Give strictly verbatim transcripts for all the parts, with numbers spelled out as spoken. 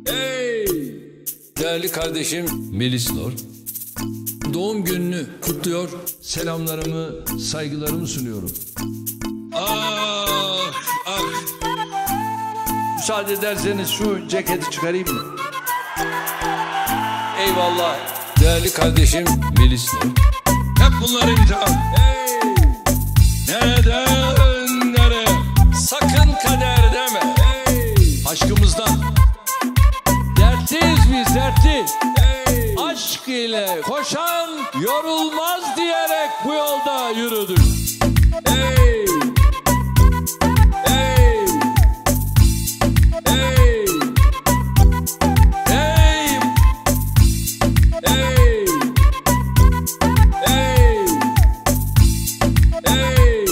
Hey! Değerli kardeşim Melis Nur, doğum gününü kutluyor, selamlarımı, saygılarımı sunuyorum. Ah, ah. Müsaade ederseniz şu ceketi çıkarayım mı? Eyvallah. Değerli kardeşim Melis Nur, hep bunlar imtihan. Hey! Neden, nereye? Sakın kader deme. Hey! Aşkımızdan dertliyiz biz, dertli. Hey! Aşk ile koşan yorulmaz diyerek bu yolda yürüdük. Hey! Hey! Hey! Hey! Hey! Hey! Hey!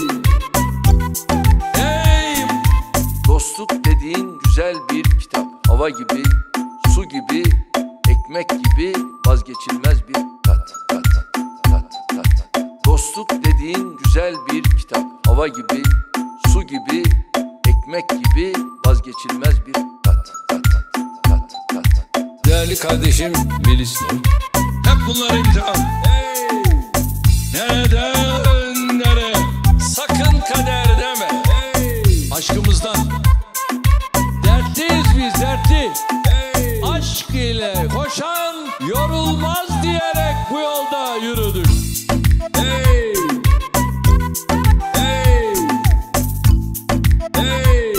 Hey! Dostluk dediğin güzel bir kitap. Hava gibi, su gibi, ekmek gibi vazgeçilmez bir tat, tat, tat, tat. Dostluk dediğin güzel bir kitap. Hava gibi, su gibi, ekmek gibi vazgeçilmez bir tat, tat, tat, tat. Değerli kardeşim Melis Nur, hep bunlar imtihan. Hey! Neden, nereye? Sakın kader deme. Hey! Aşkımızdan dertliyiz biz, dertli. Hey! Aşk ile koşan yorulmaz diyerek bu yolda yürüdük. Hey! Hey! Hey!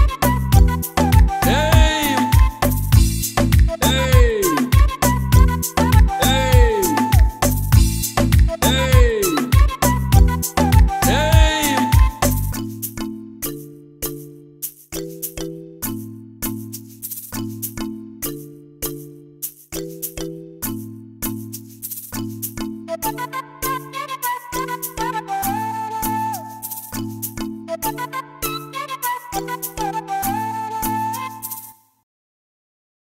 Hey! Hey! Hey! Hey! Hey! Thank you.